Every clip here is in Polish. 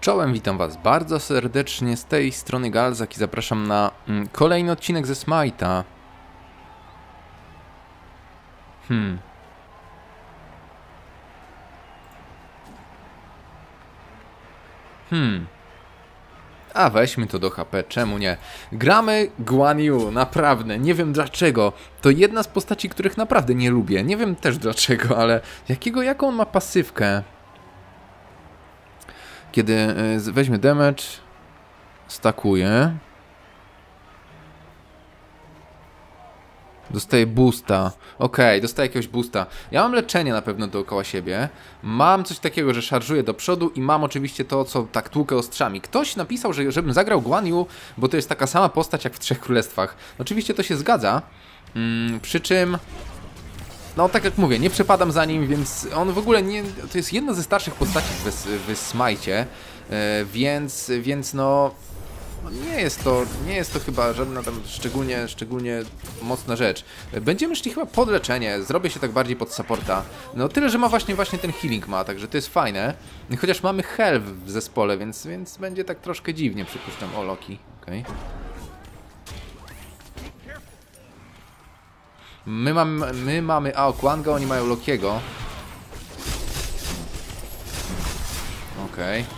Czołem, witam was bardzo serdecznie, z tej strony Galzak i zapraszam na kolejny odcinek ze Smite'a. A weźmy to do HP, czemu nie? Gramy Guan Yu, naprawdę, nie wiem dlaczego. To jedna z postaci, których naprawdę nie lubię. Nie wiem też dlaczego, ale jaką on ma pasywkę? Kiedy weźmie damage, stakuje. Dostaje boosta. Okej, dostaje jakiegoś boosta. Ja mam leczenie na pewno dookoła siebie. Mam coś takiego, że szarżuję do przodu i mam oczywiście to, co tak tłukę ostrzami. Ktoś napisał, żebym zagrał Guan Yu, bo to jest taka sama postać jak w Trzech Królestwach. Oczywiście to się zgadza. Przy czym... No tak jak mówię, nie przepadam za nim, więc on w ogóle nie... To jest jedna ze starszych postaci w Smite'cie, więc no... Nie jest to chyba żadna tam szczególnie mocna rzecz. Będziemy szli chyba pod leczenie, zrobię się tak bardziej pod supporta. No tyle, że ma właśnie ten healing ma, także to jest fajne. Chociaż mamy health w zespole, więc będzie tak troszkę dziwnie, przypuszczam. O, Loki, okej. My mamy Ao Kuanga, oni mają Lokiego. Okej.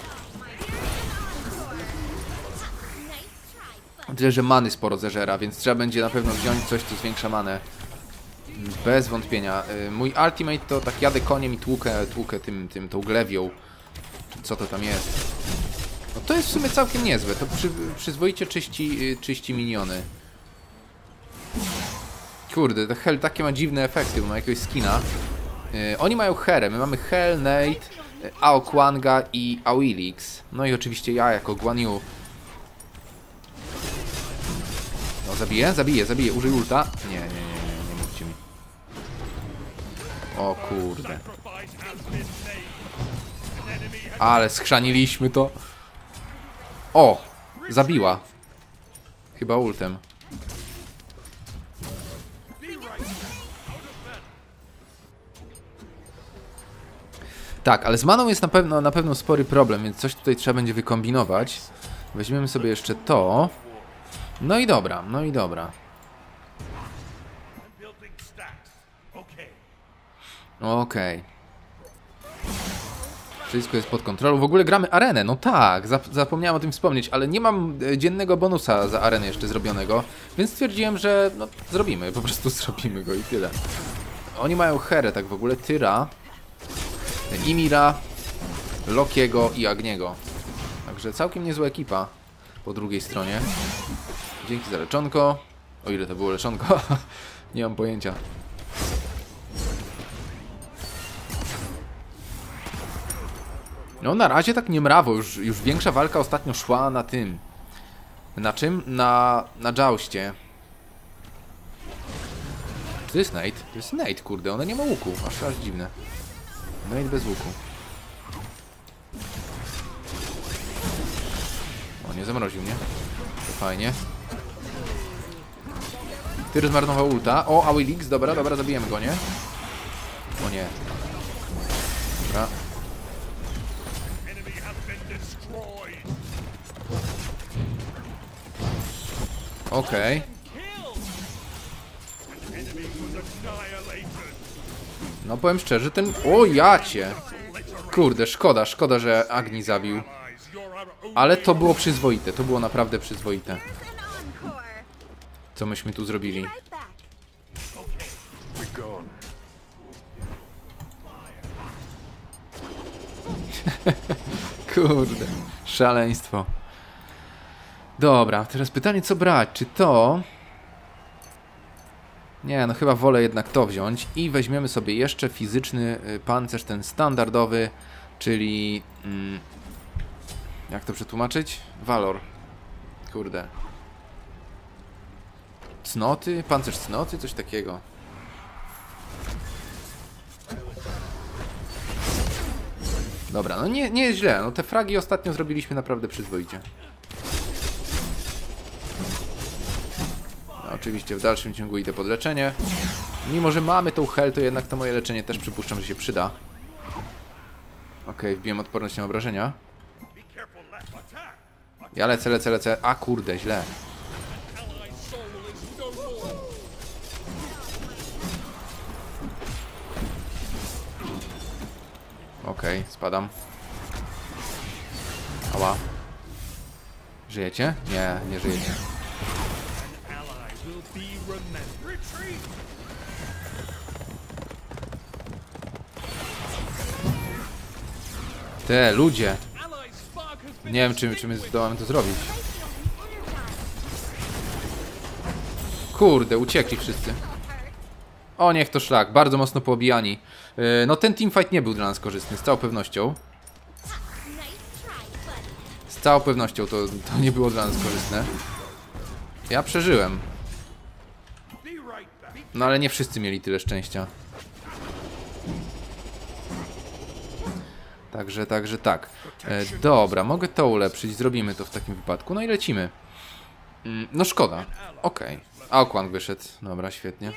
Tyle, że many sporo zeżera, więc trzeba będzie na pewno wziąć coś, co zwiększa manę. Bez wątpienia. Mój ultimate to tak jadę koniem i tłukę tą glewią. Czy co to tam jest? No to jest w sumie całkiem niezłe. To przyzwoicie czyści miniony. Kurde, to Hell takie ma dziwne efekty, bo ma jakiegoś skina. Oni mają Herę, my mamy Hell, Nate, Ao Kuanga i Awilix. No i oczywiście ja jako Guan Yu. No zabiję, użyj ulta. Nie mówcie mi. O kurde. Ale schrzaniliśmy to. O! Zabiła. Chyba ultem. Tak, ale z maną jest na pewno spory problem, więc coś tutaj trzeba będzie wykombinować. Weźmiemy sobie jeszcze to. No i dobra. Okej. Wszystko jest pod kontrolą. W ogóle gramy arenę, no tak, zapomniałem o tym wspomnieć, ale nie mam dziennego bonusa za arenę jeszcze zrobionego, więc stwierdziłem, że no po prostu zrobimy go i tyle. Oni mają Herę tak w ogóle, Tyra, Ymira, Lokiego i Agniego. Także całkiem niezła ekipa po drugiej stronie. Dzięki za leczonko. O ile to było leczonko? Nie mam pojęcia. No na razie tak nie mrawo. Już większa walka ostatnio szła na tym. Na czym? Na Joustie. To jest Nate? To jest Nate, kurde. Ona nie ma łuku. Aż dziwne. Nate bez łuku. O, nie zamroził mnie. To fajnie. Tyr zmarnował ulta. O, Awilix, dobra, zabijemy go, nie? O nie. Dobra. Okej. No powiem szczerze, ten... O, jacie! Kurde, szkoda, że Agni zabił. Ale to było przyzwoite, to było naprawdę przyzwoite. Co myśmy tu zrobili? Kurde, szaleństwo. Dobra, teraz pytanie, co brać? Czy to... Nie, no chyba wolę jednak to wziąć. I weźmiemy sobie jeszcze fizyczny pancerz, ten standardowy, czyli... jak to przetłumaczyć? Valor. Kurde. Cnoty? Pancerz cnoty? Coś takiego. Dobra, no nie jest źle. No te fragi ostatnio zrobiliśmy naprawdę przyzwoicie. No, oczywiście w dalszym ciągu idę pod leczenie. Mimo że mamy tą health, to jednak to moje leczenie też przypuszczam, że się przyda. Okej, wbiłem odporność na obrażenia. Ja lecę, lecę, lecę. A kurde, źle. Okej, spadam. Ała. Żyjecie? Nie, nie żyjecie. Te ludzie. Nie wiem, czy my zdołamy to zrobić. Kurde, uciekli wszyscy. O, niech to szlak. Bardzo mocno poobijani. No ten teamfight nie był dla nas korzystny, z całą pewnością. Z całą pewnością to nie było dla nas korzystne. Ja przeżyłem. No ale nie wszyscy mieli tyle szczęścia. Także tak. Dobra, mogę to ulepszyć. Zrobimy to w takim wypadku. No i lecimy. No szkoda. Okej. Aukwan wyszedł. Dobra, świetnie.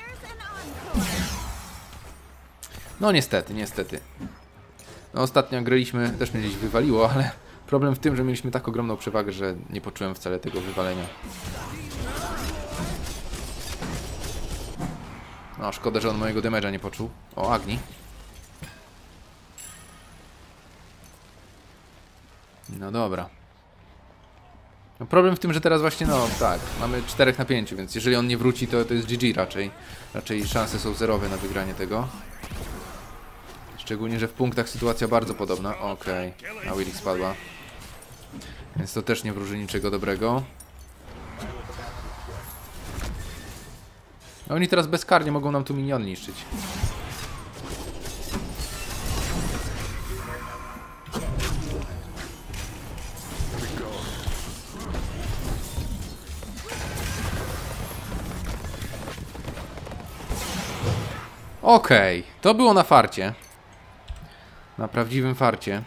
No niestety, niestety. No ostatnio jak graliśmy, też mnie gdzieś wywaliło, ale problem w tym, że mieliśmy tak ogromną przewagę, że nie poczułem wcale tego wywalenia. No szkoda, że on mojego damage'a nie poczuł. O, Agni. No dobra. No problem w tym, że teraz właśnie, no tak, mamy 4 na 5, więc jeżeli on nie wróci, to jest GG raczej. Raczej szanse są zerowe na wygranie tego. Szczególnie, że w punktach sytuacja bardzo podobna. Okej, a Willik spadła. Więc to też nie wróży niczego dobrego. A oni teraz bezkarnie mogą nam tu miniony niszczyć. Okej, to było na farcie. Na prawdziwym farcie.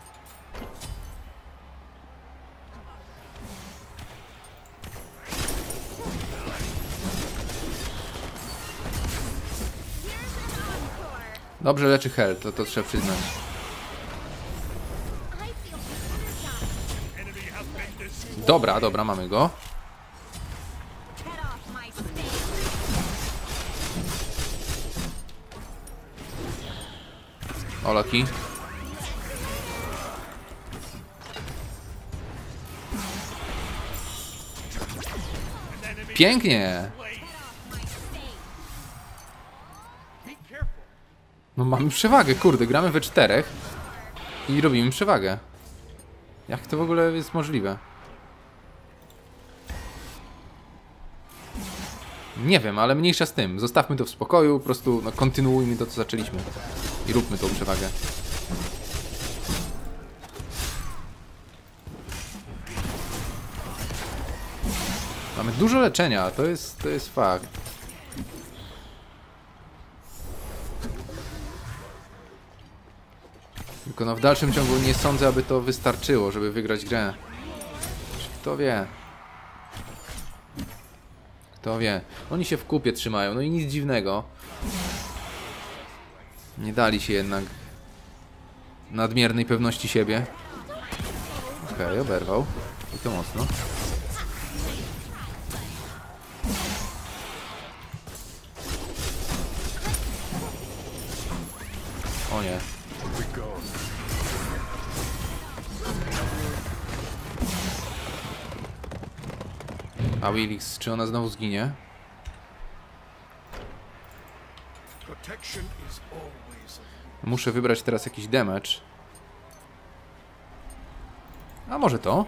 Dobrze leczy health, to trzeba przyznać. Dobra, dobra, mamy go. O, Loki. Pięknie. No mamy przewagę, kurde, gramy we 4 i robimy przewagę. Jak to w ogóle jest możliwe? Nie wiem, ale mniejsza z tym. Zostawmy to w spokoju, po prostu no, kontynuujmy to, co zaczęliśmy. I róbmy tą przewagę. Mamy dużo leczenia, to jest fakt. Tylko no w dalszym ciągu nie sądzę, aby to wystarczyło, żeby wygrać grę. Kto wie? Kto wie? Oni się w kupie trzymają, no i nic dziwnego. Nie dali się jednak nadmiernej pewności siebie. Okej, oberwał. I to mocno. O nie. A Willix, czy ona znowu zginie? Muszę wybrać teraz jakiś damage. A może to?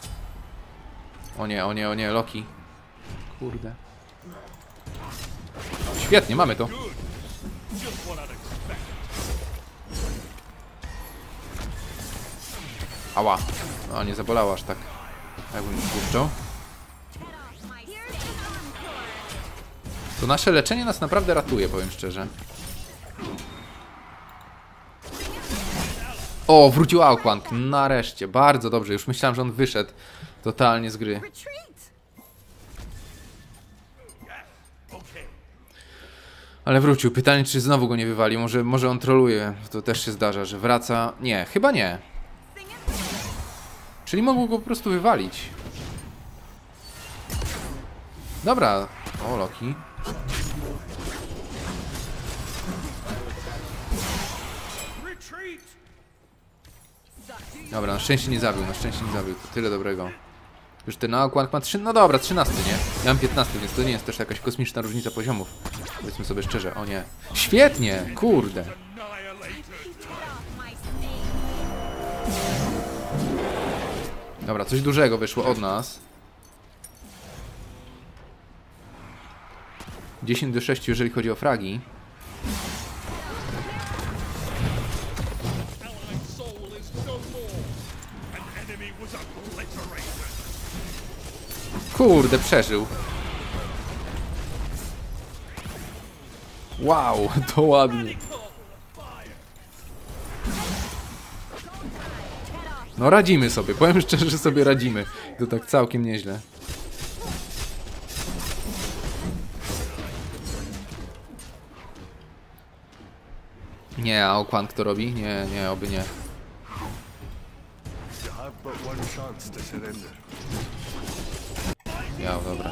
O nie, o nie, o nie, Loki. Kurde. Świetnie, mamy to. Ała. No, nie zabolało aż tak. Jakbym spuszczał. To nasze leczenie nas naprawdę ratuje, powiem szczerze. O, wrócił Aukwan. Nareszcie. Bardzo dobrze. Już myślałem, że on wyszedł totalnie z gry. Ale wrócił. Pytanie, czy znowu go nie wywali. Może on troluje. To też się zdarza, że wraca. Nie, chyba nie. Czyli mogą go po prostu wywalić. Dobra. O, Loki. Dobra, na szczęście nie zabił, to tyle dobrego. Już ten Aokwank ma 3, no dobra, 13, nie? Ja mam 15, więc to nie jest też jakaś kosmiczna różnica poziomów. Powiedzmy sobie szczerze, o nie. Świetnie, kurde. Dobra, coś dużego wyszło od nas. 10-6, jeżeli chodzi o fragi. Kurde, przeżył. Wow, to ładnie. No radzimy sobie, powiem szczerze, że sobie radzimy. To tak całkiem nieźle. Nie, a Aokwank to robi? Nie, nie, oby nie. Ja, dobra.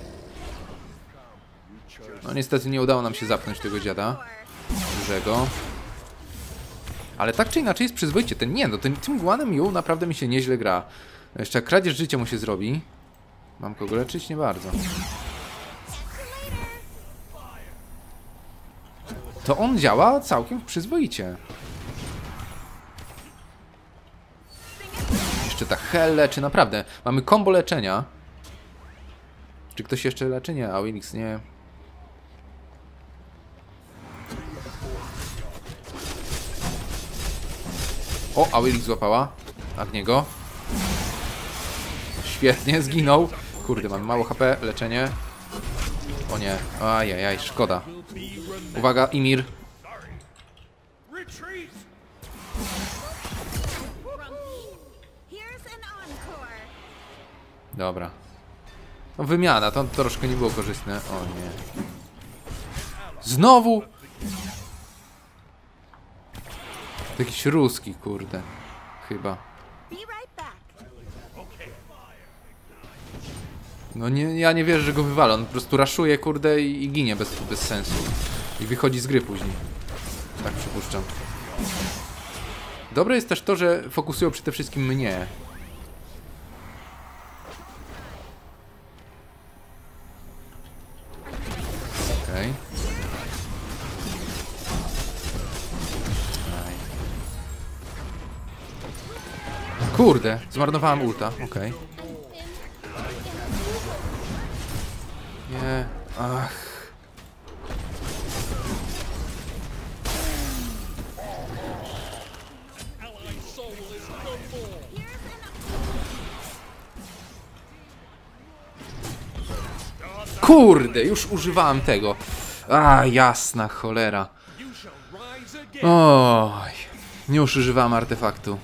No niestety nie udało nam się zapnąć tego dziada dużego. Ale tak czy inaczej jest przyzwoicie. Tym Guanem Yu naprawdę mi się nieźle gra. Jeszcze kradzież życia mu się zrobi. Mam kogo leczyć? Nie bardzo. To on działa całkiem przyzwoicie. Jeszcze ta Hell leczy, naprawdę. Mamy combo leczenia. Czy ktoś jeszcze leczy? Nie, a Winix nie. O, a Winix złapała. Agniego. Świetnie, zginął. Kurde, mam mało HP, leczenie. O nie, ajajaj, szkoda. Uwaga, Ymir. Dobra. No wymiana, to troszkę nie było korzystne. O nie. Znowu? To jakiś ruski, kurde. Chyba. No nie, ja nie wierzę, że go wywala. On po prostu raszuje, kurde, i ginie bez sensu. I wychodzi z gry później. Tak przypuszczam. Dobre jest też to, że fokusują przede wszystkim mnie. Okej. Kurde, zmarnowałem ulta. Okej. Nie. Ach. Kurde, już używałem tego. A, jasna cholera. Oj, już używałem artefaktu.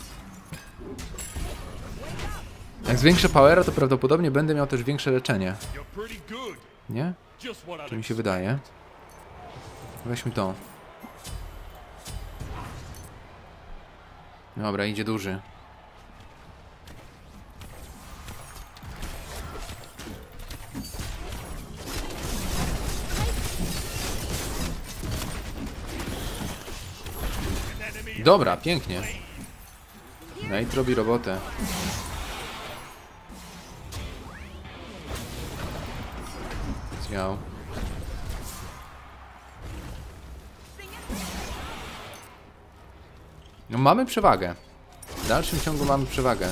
Jak zwiększę powera, to prawdopodobnie będę miał też większe leczenie. Nie? Czy mi się wydaje? Weźmy to. Dobra, idzie duży. Dobra, pięknie. Nate robi robotę. Zmiał. No mamy przewagę. W dalszym ciągu mamy przewagę.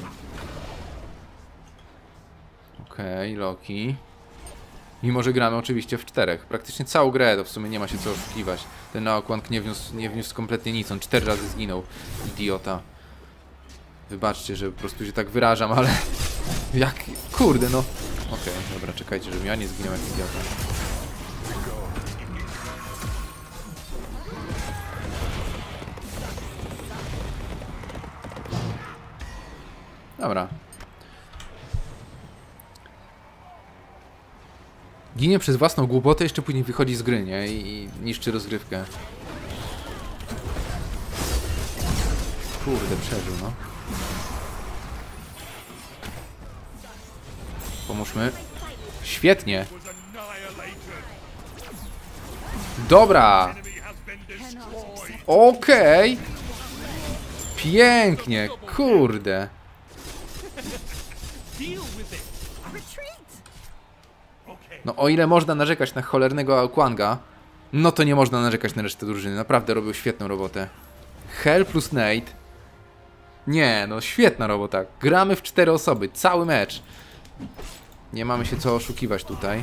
Okej, Loki. Mimo że gramy oczywiście w 4. Praktycznie całą grę, to w sumie nie ma się co oszukiwać. Ten Aokwank nie wniósł kompletnie nic. On 4 razy zginął. Idiota. Wybaczcie, że po prostu się tak wyrażam, ale... Jak... Kurde, no... Okej, dobra, czekajcie, żebym ja nie zginął jak idiota. Dobra. Ginie przez własną głupotę, jeszcze później wychodzi z gry, nie? I niszczy rozgrywkę. Kurde, przeżył, no. Pomóżmy. Świetnie. Dobra. Okej. Pięknie. Kurde. No o ile można narzekać na cholernego Aokwanga, no to nie można narzekać na resztę drużyny. Naprawdę robił świetną robotę. Hell plus Nate. Nie, no świetna robota. Gramy w 4 osoby. Cały mecz. Nie mamy się co oszukiwać tutaj.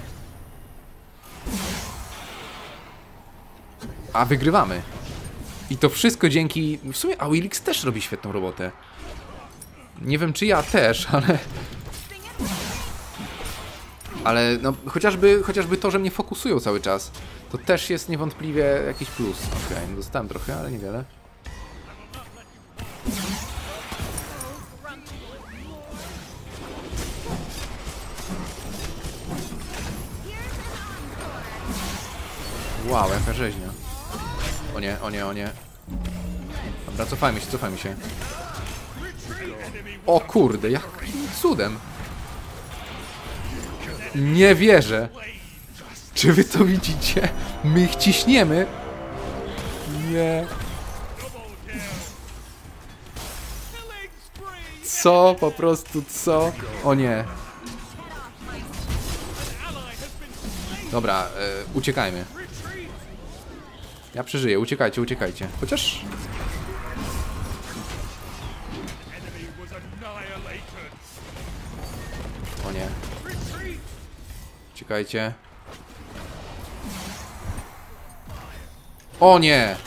A wygrywamy. I to wszystko dzięki... W sumie Awilix też robi świetną robotę. Nie wiem czy ja też, ale... Ale no chociażby to, że mnie fokusują cały czas. To też jest niewątpliwie jakiś plus. Okej, no dostałem trochę, ale niewiele. Wow, jaka rzeźnia. O nie, o nie, o nie. Dobra, cofajmy się. O kurde, jakim cudem. Nie wierzę. Czy wy to widzicie? My ich ciśniemy. Nie. Co? Po prostu co? O nie. Dobra, uciekajmy. Ja przeżyję, uciekajcie, uciekajcie. Chociaż... O nie. Uciekajcie. O nie!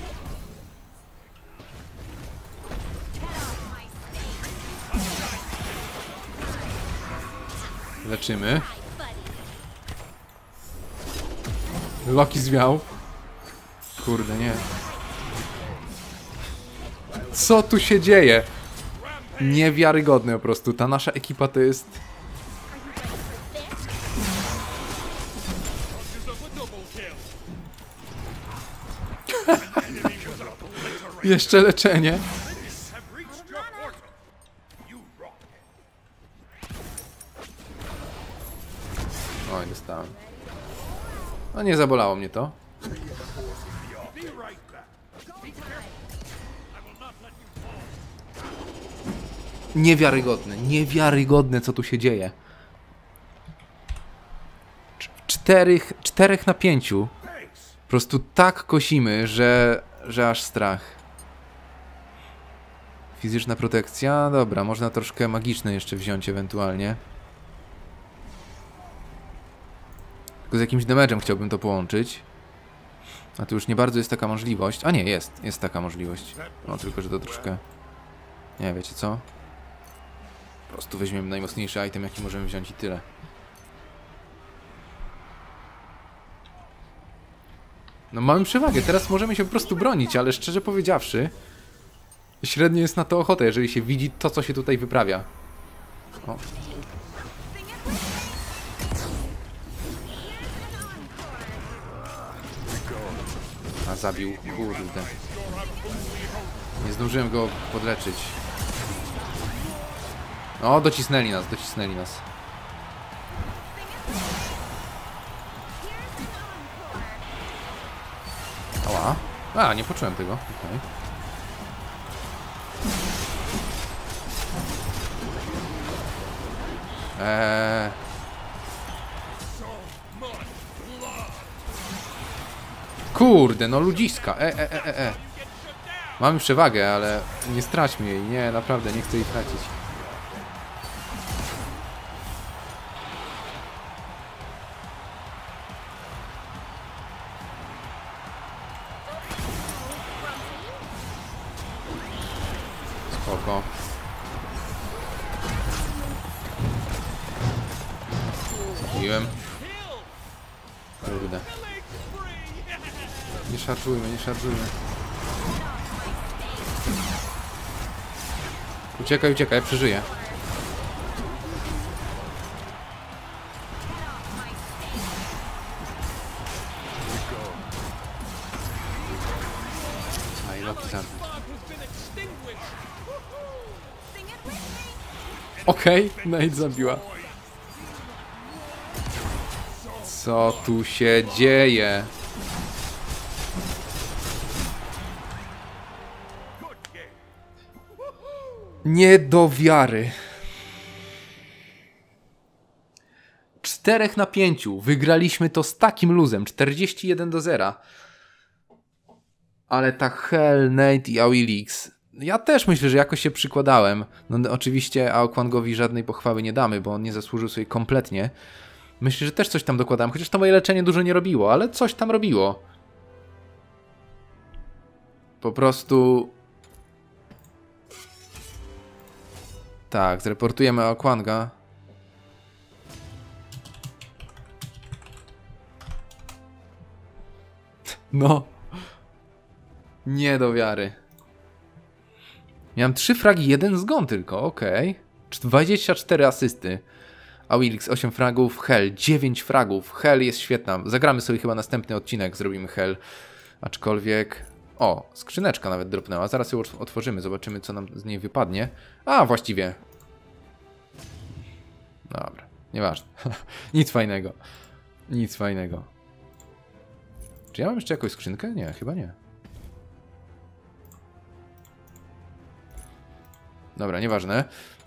Leczymy. Loki zwiał. Kurde, nie. Co tu się dzieje? Niewiarygodne po prostu. Ta nasza ekipa to jest... Jeszcze leczenie. Oj, dostałem. No nie zabolało mnie to. Niewiarygodne, niewiarygodne co tu się dzieje. 4 na 5. Po prostu tak kosimy, że aż strach. Fizyczna protekcja, dobra, można troszkę magiczne jeszcze wziąć ewentualnie. Tylko z jakimś damage'em chciałbym to połączyć. A tu już nie bardzo jest taka możliwość. A nie, jest taka możliwość. No tylko, że to troszkę... Nie, wiecie co? Po prostu weźmiemy najmocniejszy item, jaki możemy wziąć i tyle. No mamy przewagę, teraz możemy się po prostu bronić, ale szczerze powiedziawszy, średnio jest na to ochota, jeżeli się widzi to, co się tutaj wyprawia. O. A zabił, kurde. Nie zdążyłem go podleczyć. O, docisnęli nas, docisnęli nas. Ała. A, nie poczułem tego. Okay. Kurde, no ludziska. Mamy przewagę, ale nie straćmy jej. Nie, naprawdę, nie chcę jej tracić. Spoko. Zabiłem. Kurde. Nie szarżujmy, nie szarżujmy. Uciekaj, uciekaj, ja przeżyję. A i Loki zabił. Okej, Nate zabiła. Co tu się dzieje? Nie do wiary. 4-5. Wygraliśmy to z takim luzem. 41-0. Ale ta Hell, Nate i Awilix. Ja też myślę, że jakoś się przykładałem. No oczywiście Aokwangowi żadnej pochwały nie damy, bo on nie zasłużył sobie kompletnie. Myślę, że też coś tam dokładałem, chociaż to moje leczenie dużo nie robiło, ale coś tam robiło. Po prostu... Tak, zreportujemy Aokwanga. No. Nie do wiary. Miałem 3 fragi, 1 zgon tylko, okej. 24 asysty. Awilix 8 fragów, Hell 9 fragów. Hell jest świetna. Zagramy sobie chyba następny odcinek, zrobimy Hell. Aczkolwiek... O, skrzyneczka nawet dropnęła. Zaraz ją otworzymy, zobaczymy co nam z niej wypadnie. A, właściwie. Dobra, nieważne. Nic fajnego. Nic fajnego. Czy ja mam jeszcze jakąś skrzynkę? Nie, chyba nie. Dobra, nieważne.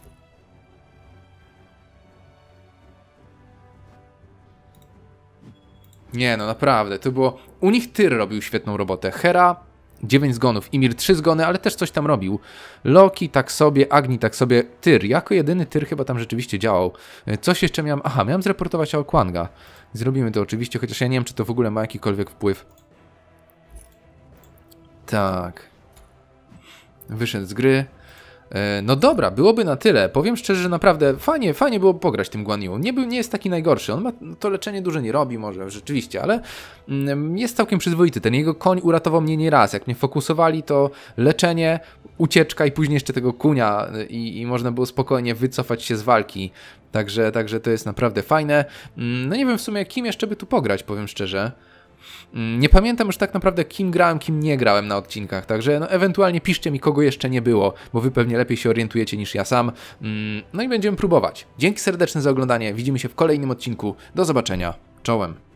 Nie, no naprawdę, to było... U nich Tyr robił świetną robotę. Hera 9 zgonów, Ymir 3 zgony, ale też coś tam robił. Loki tak sobie, Agni tak sobie, Tyr. Jako jedyny Tyr chyba tam rzeczywiście działał. Coś jeszcze miałem... Aha, miałem zreportować Aokwanga. Zrobimy to oczywiście, chociaż ja nie wiem, czy to w ogóle ma jakikolwiek wpływ. Tak. Wyszedł z gry. No dobra, byłoby na tyle. Powiem szczerze, że naprawdę fajnie było pograć tym Guan Yu. Nie jest taki najgorszy. On ma to leczenie dużo nie robi może, rzeczywiście, ale jest całkiem przyzwoity. Ten jego koń uratował mnie nieraz. Jak mnie fokusowali, to leczenie, ucieczka i później jeszcze tego kunia i można było spokojnie wycofać się z walki. Także to jest naprawdę fajne. No nie wiem w sumie, kim jeszcze by tu pograć, powiem szczerze. Nie pamiętam już tak naprawdę kim grałem, kim nie grałem na odcinkach, także no, ewentualnie piszcie mi kogo jeszcze nie było, bo wy pewnie lepiej się orientujecie niż ja sam. No i będziemy próbować. Dzięki serdeczne za oglądanie, widzimy się w kolejnym odcinku. Do zobaczenia. Czołem.